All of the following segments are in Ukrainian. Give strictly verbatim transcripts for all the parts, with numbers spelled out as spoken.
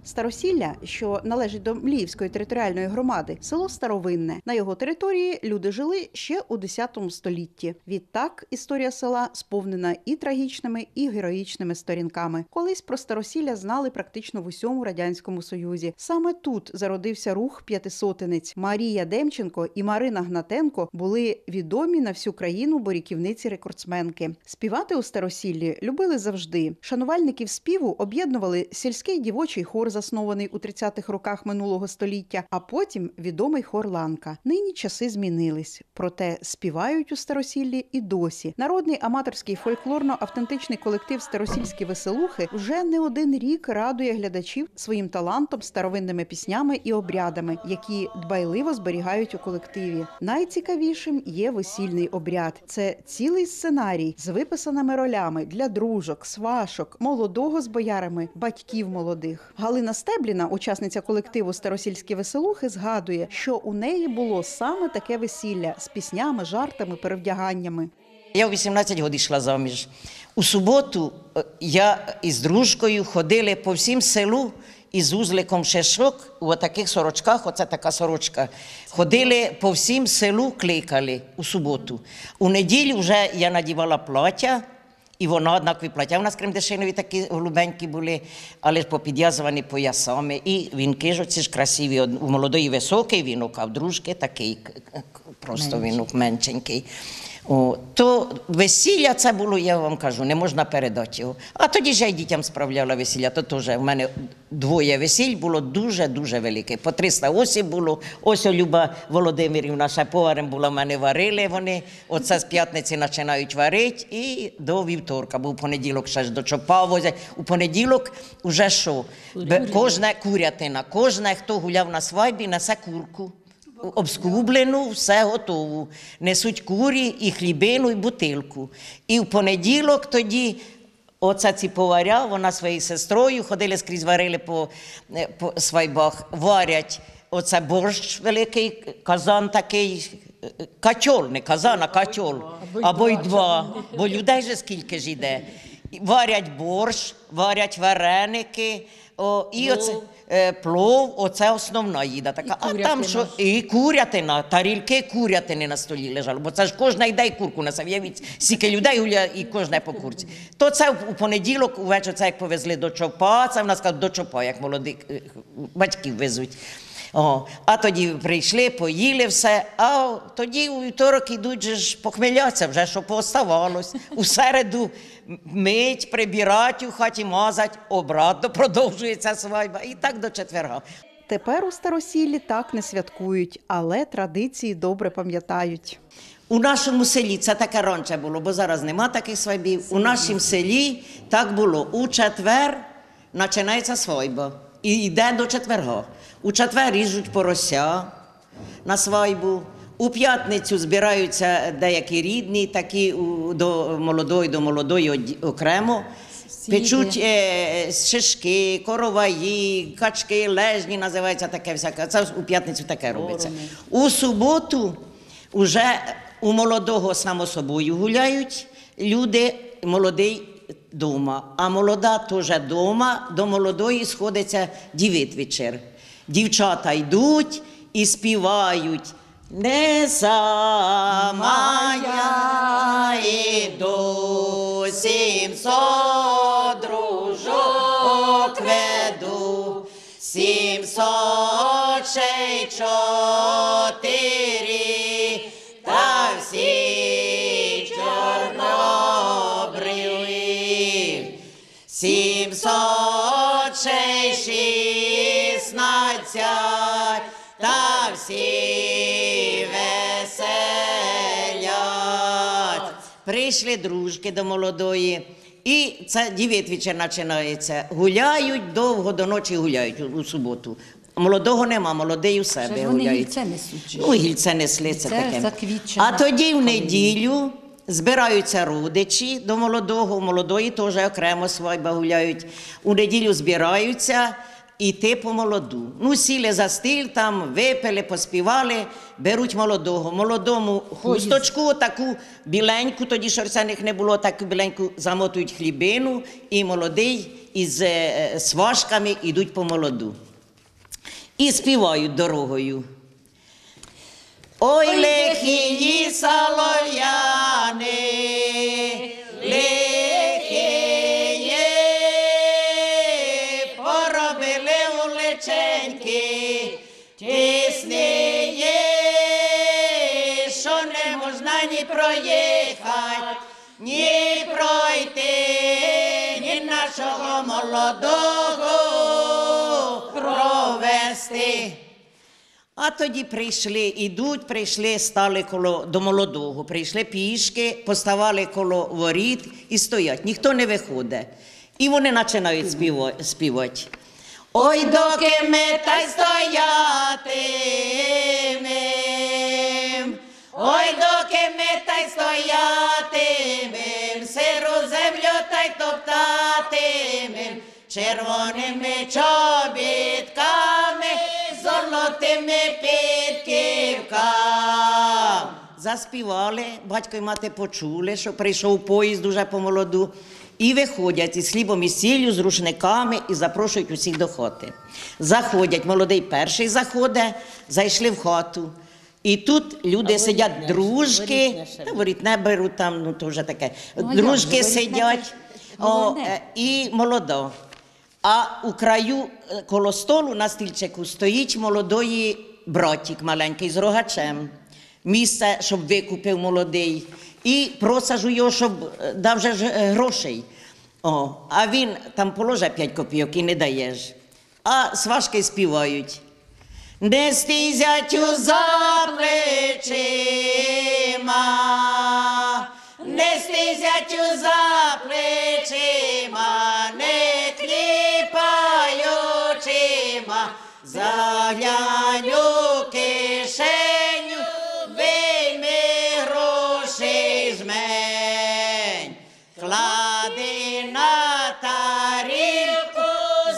Старосілля, що належить до Мліївської територіальної громади, село Старовинне. На його території люди жили ще у десятому столітті. Відтак історія села сповнена і трагічними, і героїчними сторінками. Колись про Старосілля знали практично в усьому Радянському Союзі. Саме тут зародився рух п'ятисотенець. Марія Демченко і Марина Гнатенко були відомі на всю країну боріківниці-рекордсменки. Співати у Старосіллі любили завжди. Шанувальників співу об'єднували сільський дівочий хор, заснований у тридцятих роках минулого століття, а потім відомий хор «Ланка». Нині часи змінились, проте співають у Старосіллі і досі. Народний аматорський фольклорно-автентичний колектив «Старосільські веселухи» вже не один рік радує глядачів своїм талантом, старовинними піснями і обрядами, які дбайливо зберігають у колективі. Найцікавішим є весільний обряд. Це цілий сценарій з виписаними ролями для дружок, свашок, молодого з боярами, батьків молодих. Галина Стебліна, учасниця колективу «Старосільські веселухи», згадує, що у неї було саме таке весілля з піснями, жартами, перевдяганнями. Я у вісімнадцять років йшла заміж. У суботу я із дружкою ходили по всім селу із узликом шишок, у таких сорочках, оце така сорочка. Ходили по всім селу, кликали у суботу. У неділю вже я надівала плаття, і воно однакові плаття. У нас кремдешинові такі голубенькі були, але ж попідв'язані поясами. І вінки ж оці ж красиві. У молодої високий вінок, а в дружки такий просто вінок меншенький. О, то весілля це було, я вам кажу, не можна передати його. А тоді ж я й дітям справляла весілля, то теж в мене двоє весіль було дуже-дуже велике. По триста осіб було. Ось Люба Володимирівна, ще поварем була, в мене варили вони. Оце з п'ятниці починають варити і до вівторка, бо у понеділок ще ж до чопа возять. У понеділок вже що? Кожна курятина, кожна, хто гуляв на свадьбі, несе курку. Обскублену, все готову. Несуть курі, і хлібину, і бутилку. І в понеділок тоді, оце ці поваря, вона своєю сестрою, ходили скрізь, варили по, по свадьбах, варять оце борщ великий, казан такий, качол, не казан, а качол, або й два, бо людей же скільки ж іде. Варять борщ, варять вареники, о, і оце... плов, оце основна їда така. А там що, і курятина, тарілки курятини на столі лежали, бо це ж кожна йде і курку несе. Уявіть, стільки людей гуляє і кожне по курці. То це у понеділок, увечері, це як повезли до чопа, це в нас кажуть до чопа, як молодих батьків везуть. О, а тоді прийшли, поїли все, а тоді у вівторок ідуть же ж похмеляться вже, що пооставалось. У середу мить, прибирать у хаті, мазать, обратно продовжується свадьба. І так до четверга. Тепер у Старосіллі так не святкують, але традиції добре пам'ятають. У нашому селі, це таке раніше було, бо зараз нема таких свадьбів, у нашому селі так було. У четвер починається свадьба і йде до четверга. У четвер ріжуть порося на свадьбу. У п'ятницю збираються деякі рідні, такі до молодої, до молодої окремо. Печуть е, шишки, короваї, качки, лежні, називається таке всяке. Це у п'ятницю таке робиться. У суботу вже у молодого само собою гуляють люди, молодий дома. А молода теж дома, до молодої сходиться дівітвечір. Дівчата йдуть і співають. Не сама я іду, сімсот дружок веду, сімсот ще й чотири, та всі чорнобриві. Сімсот ще й шістнадцять, та всі веселять. Прийшли дружки до молодої, і це дівітвечір починається. Гуляють, довго до ночі гуляють у суботу. Молодого нема, молодий у себе гуляють. Вони гільце несуть. Ну, гільце несли, це таке. Заквітчена. А тоді в неділю збираються родичі до молодого, у молодої теж окремо свадьба гуляють. У неділю збираються, іти по молоду. Ну, сіли за стіл, там випили, поспівали, беруть молодого. Молодому хусточку, таку біленьку, тоді шерстяних не було, таку біленьку замотують хлібину, і молодий із е, сважками йдуть по молоду. І співають дорогою. Ой, лихії солов'яни, лихії, поробили уличеньки, тісні, що не можна ні проїхати, ні пройти, ні нашого молодого провести. А тоді прийшли, ідуть, прийшли, стали коло, до молодого, прийшли пішки, поставали коло воріт і стоять, ніхто не виходить. І вони починають співати. Ой, доки ми та й стоятимем, ой, доки ми та й стоятимем, сиру землю та й топтатимем, червоними чобітками, золотими підківками. Заспівали, батько і мати почули, що прийшов поїзд уже по молоду, і виходять із хлібом і сіллю, з рушниками і запрошують усіх до хати. Заходять, молодий перший заходить, зайшли в хату. І тут люди а сидять, воріть дружки, воріть та воріт не беруть там, ну то вже таке. Ну, дружки як, сидять, о, і молода. А у краю коло столу на стільчику стоїть молодої братик маленький з рогачем. Місце, щоб викупив молодий. І просажу його, щоб дав же грошей. О, а він там положить п'ять копійок і не даєш. А сважки співають. Не стій, зятю, за плечима, не стій, зятю, за плечима, не кліпай очима, заглянь у кишеню, вийми грошей жмень, клади на тарілку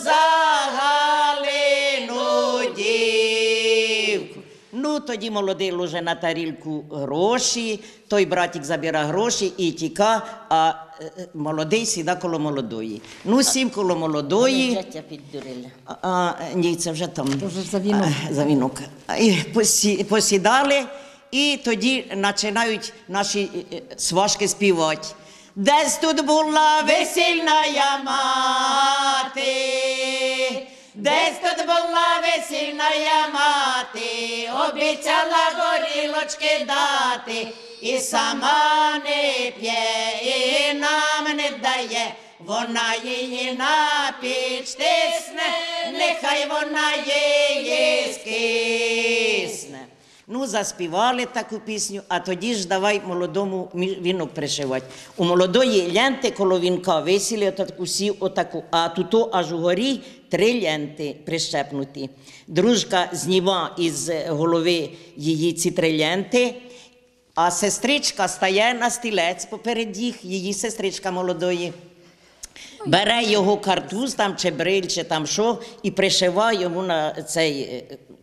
загалину дівку. Ну, тоді молодий ложе на тарілку гроші, той братик забира гроші і тіка, а е, молодий сіда коло молодої. Ну, сім коло молодої. Життя піддурили. А, а, ні, це вже там. Це вже за вінок. А, за вінок. І посі, посідали, і тоді починають наші сважки співати. Десь тут була весільна мати, десь тут була весільна мати, обіцяла горілочки дати, і сама не п'є, і нам не дає, вона її на піч тисне, нехай вона її скисне. Ну, заспівали таку пісню, а тоді ж давай молодому вінок пришивати. У молодої ленти коло вінка висіли отаку, сів отаку, а тут аж угорі три ленти прищепнуті. Дружка зніма із голови її ці три ленти, а сестричка стає на стілець поперед їх, її сестричка молодої. Бере його картуз, там, чи бриль, чи там що, і пришиває йому на цей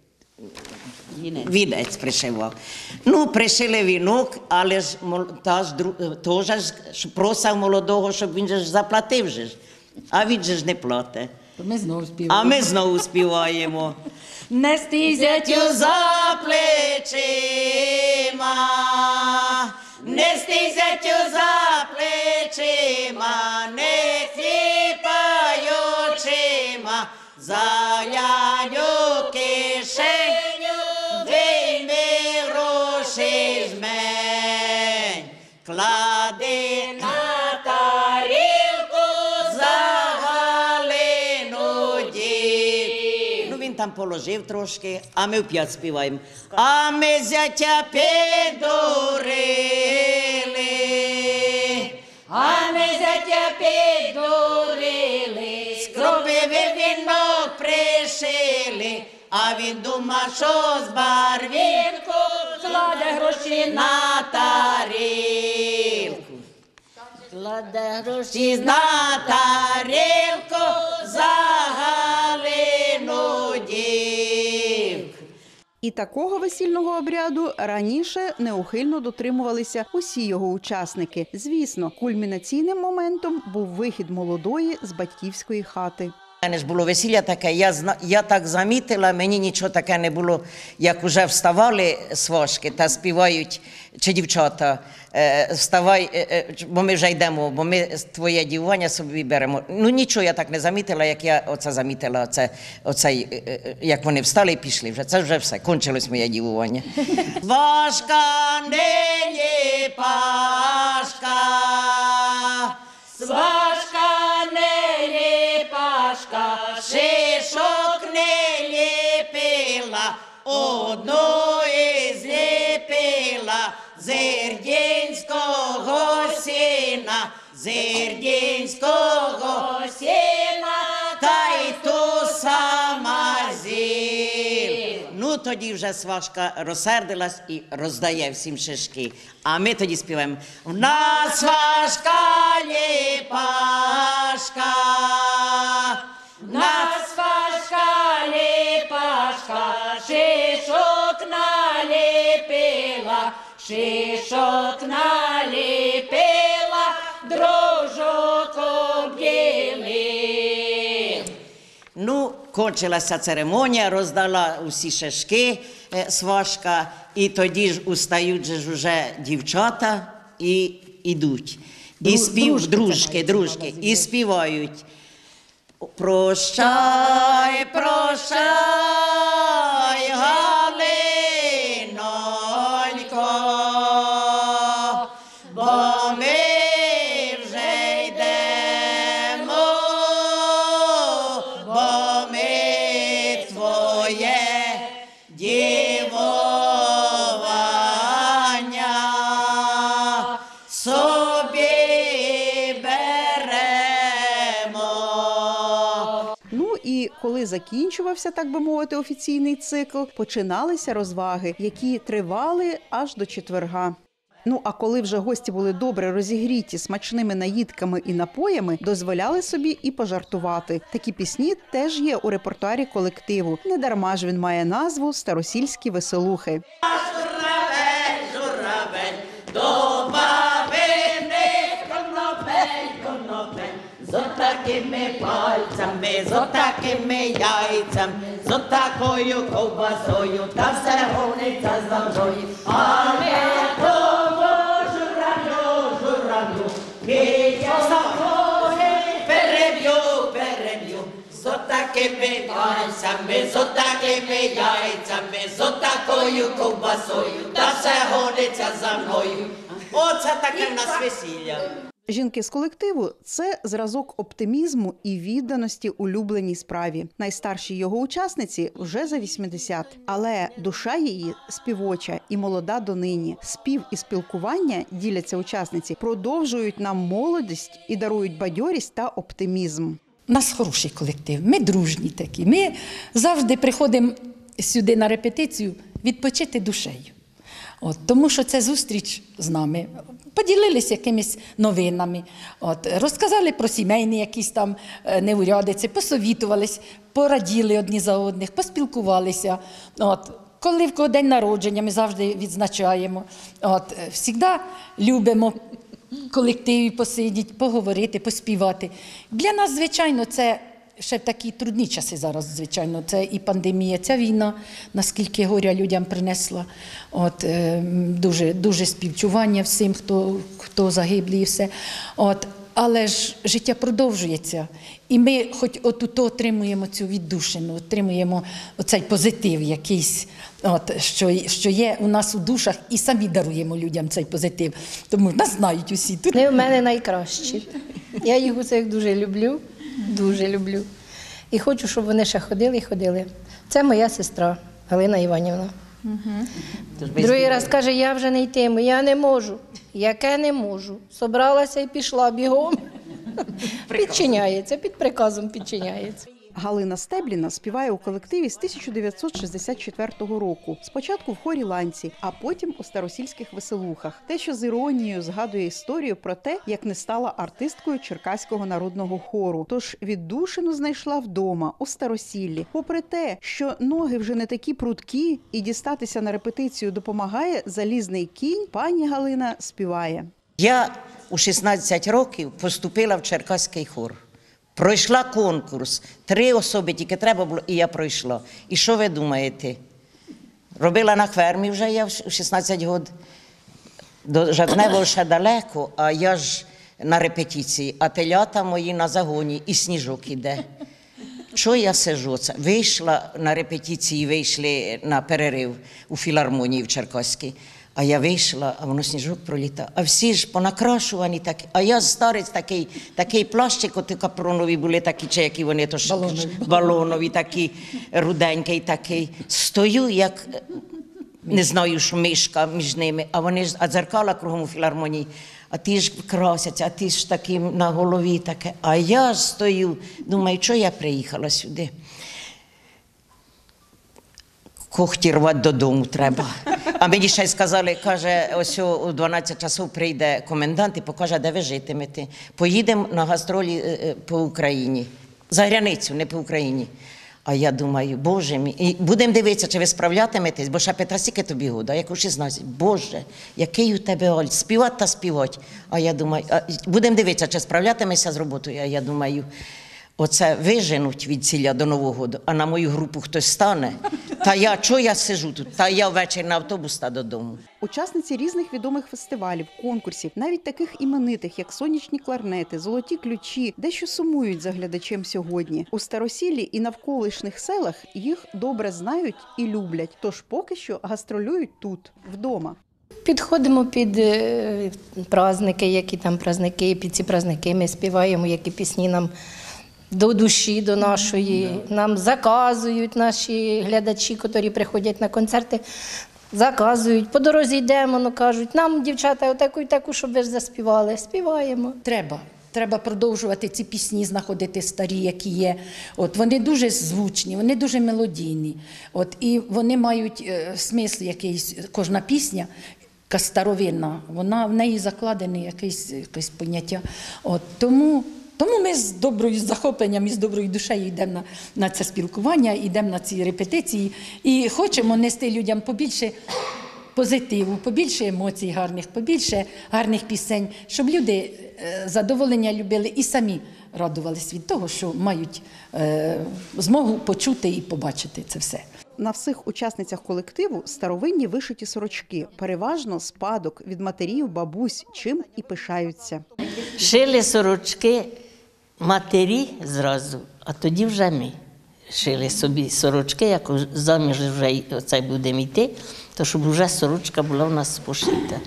вінець пришивав. Ну, пришили вінок, але ж теж просив молодого, щоб він же ж заплатив же ж. А він же ж не платить. Ми знову співаємо. А ми знову співаємо. Не стій, зятю, за плечима, не стій, зятю, за плечима, не кліпай очима, заглянь у кишеню, вийми гроші жмень, клади на тарілку загалину дів. Ну, він там положив трошки, а ми вп'ять співаємо. А ми зятя піддурили, а ми зятя піддурили, скропиві вінок пришили, а він дума, що з барвінку кладе гроші на тарілку. кладе гроші На тарілку загалину І такого весільного обряду раніше неухильно дотримувалися усі його учасники. Звісно, кульмінаційним моментом був вихід молодої з батьківської хати. У мене ж було весілля таке, я, зна- я так замітила, мені нічого таке не було, як уже вставали сважки та співають, чи дівчата, е, вставай, е, е, бо ми вже йдемо, бо ми твоє дівування собі беремо. Ну нічого я так не замітила, як я оце замітила, оце, оцей, е, е, як вони встали і пішли вже. Це вже все, кончилось моє дівування. Сважка не є пашка, Сважка не ліпашка, шишок не ліпила, одної зліпила, зердінського сіна, зердінського сіна, та й ту сама зіль. Ну, тоді вже сважка розсердилась і роздає всім шишки. А ми тоді співаємо: «В нас сважка ліпашка, в нас сважка ліпашка, шишок наліпила, шишок наліпила, дрожок обділи». Ну, кончилася церемонія, роздала усі шишки е, сважка, і тоді ж устають же ж уже дівчата і йдуть. І Дру- спів, дружки це дружки, мають дружки, на увазі, і співають: прощай, прощай, Галинонько, бо ми вже йдемо, бо ми твоє дівування собі беремо. Ну і коли закінчувався, так би мовити, офіційний цикл, починалися розваги, які тривали аж до четверга. Ну а коли вже гості були добре розігріті смачними наїдками і напоями, дозволяли собі і пожартувати. Такі пісні теж є у репертуарі колективу. Недарма ж він має назву «Старосільські веселухи». Журавель, журавель, до бабини, конопель, конопель, з отакими пальцями, з отакими яйцями, з отакою ковбасою, та все гониться за мною. Але того журавлю, журавлю, я загони переб'ю, переб'ю, з отакими пальцями, з отакими яйцями, з отакою ковбасою, та все гониться за мною. Оце таке в нас весілля. Жінки з колективу – це зразок оптимізму і відданості улюбленій справі. Найстаршій його учасниці вже за вісімдесят. Але душа її співоча і молода донині. Спів і спілкування, діляться учасниці, продовжують нам молодість і дарують бадьорість та оптимізм. У нас хороший колектив, ми дружні такі. Ми завжди приходимо сюди на репетицію відпочити душею. От, тому що це зустріч з нами. Поділилися якимись новинами, от, розказали про сімейні якісь там неурядиці, посовітувались, пораділи одні за одних, поспілкувалися. От. Коли в кого день народження, ми завжди відзначаємо. От, завжди любимо в колективі посидіти, поговорити, поспівати. Для нас, звичайно, це ще в такі трудні часи зараз, звичайно. Це і пандемія, ця війна, наскільки горя людям принесла. От, е, дуже, дуже співчування всім, хто, хто загиблі і все. От, але ж життя продовжується. І ми хоч отут отримуємо цю віддушину, отримуємо оцей позитив якийсь, от, що, що є у нас у душах, і самі даруємо людям цей позитив. Тому нас знають усі тут. Вони в мене найкращі. Я їх усіх дуже люблю, дуже люблю. І хочу, щоб вони ще ходили і ходили. Це моя сестра Галина Іванівна. Другий раз каже, я вже не йтиму, я не можу. Яке не можу. Собралася і пішла бігом. Підчиняється, під приказом підчиняється. Галина Стебліна співає у колективі з тисяча дев'ятсот шістдесят четвертого року. Спочатку в хорі «Ланці», а потім у старосільських веселухах. Те, що з іронією згадує історію про те, як не стала артисткою Черкаського народного хору. Тож віддушину знайшла вдома, у Старосіллі. Попри те, що ноги вже не такі прудкі і дістатися на репетицію допомагає залізний кінь, пані Галина співає. Я у шістнадцять років поступила в Черкаський хор. Пройшла конкурс. Три особи тільки треба було, і я пройшла. І що ви думаєте? Робила на фермі вже я в шістнадцять років. До Жовтневого ще далеко, а я ж на репетиції. А телята мої на загоні, і сніжок іде. Що я сижу? Це вийшла на репетиції, вийшли на перерив у філармонії в Черкаській. А я вийшла, а воно сніжок пролітав. А всі ж понакрашувані такі. А я старець такий, такий плащик, от капронові були такі, чи які вони, то ж балонові, балонові такі, руденький такий. Стою, як, не знаю, що мишка між ними, а вони ж, а дзеркала кругом у філармонії. А ті ж красяться, а ті ж такі на голові таке. А я ж стою, думаю, що я приїхала сюди? Когті рвати додому треба. А мені ще й сказали, каже, ось у дванадцять часов прийде комендант і покаже, де ви житимете. Поїдемо на гастролі по Україні. За границю, не по Україні. А я думаю, Боже мій, і будемо дивитися, чи ви справлятиметесь, бо ще Петра, скільки тобі года, як у шістнадцять. Боже, який у тебе аль, співати та співати. А я думаю, будемо дивитися, чи справлятимешся з роботою. А я думаю, оце виженуть від ціля до Нового року, а на мою групу хтось стане. Та я, чого я сижу тут? Та я ввечері на автобус та додому. Учасниці різних відомих фестивалів, конкурсів, навіть таких іменитих, як «Сонячні кларнети», «Золоті ключі», дещо сумують за глядачем сьогодні. У Старосіллі і навколишніх селах їх добре знають і люблять, тож поки що гастролюють тут, вдома. Підходимо під е, праздники, які там праздники, під ці праздники ми співаємо, які пісні нам до душі, до нашої. Нам заказують наші глядачі, які приходять на концерти, заказують. По дорозі йдемо, ну, кажуть, нам, дівчата, отаку і таку, щоб ви ж заспівали. Співаємо. Треба. Треба продовжувати ці пісні, знаходити старі, які є. От, вони дуже звучні, вони дуже мелодійні. От, і вони мають е, смисл якийсь, кожна пісня, яка старовинна, вона, в неї закладене якесь, якесь поняття. От, тому... Тому ми з доброю захопленням і з доброю душею йдемо на, на це спілкування, йдемо на ці репетиції і хочемо нести людям побільше позитиву, побільше емоцій гарних, побільше гарних пісень, щоб люди задоволення любили і самі радувались від того, що мають е, змогу почути і побачити це все. На всіх учасницях колективу старовинні вишиті сорочки, переважно спадок від матерів, бабусь, чим і пишаються. Шили сорочки матері зразу, а тоді вже ми шили собі сорочки, як заміж вже оце будемо йти, то щоб вже сорочка була в нас пошита.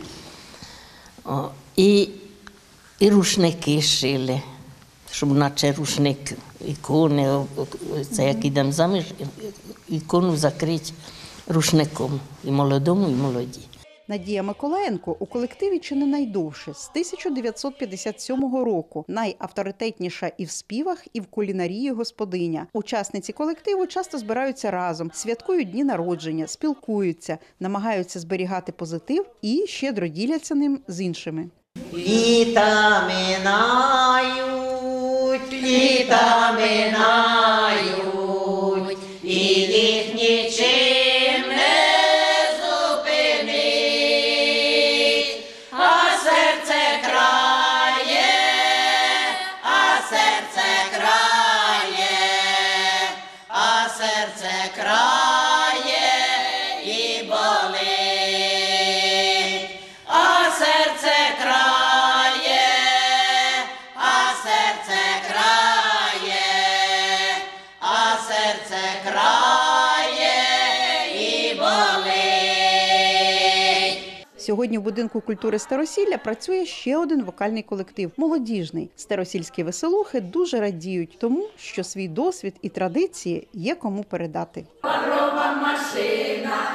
О, і, і рушники шили, щоб наче рушник, ікони, це як йдемо заміж, ікону закрити рушником і молодому, і молоді. Надія Миколаєнко у колективі чи не найдовше, з тисяча дев'ятсот п'ятдесят сьомого року, найавторитетніша і в співах, і в кулінарії господиня. Учасниці колективу часто збираються разом, святкують дні народження, спілкуються, намагаються зберігати позитив і щедро діляться ним з іншими. Літа минають, літа минають, і їх нічим не зупинить, а серце крає, а серце крає, а серце крає і болить, а серце крає, а серце крає, а серце крає і болить. Сьогодні в будинку культури Старосілля працює ще один вокальний колектив – молодіжний. Старосільські веселухи дуже радіють тому, що свій досвід і традиції є кому передати. Парова машина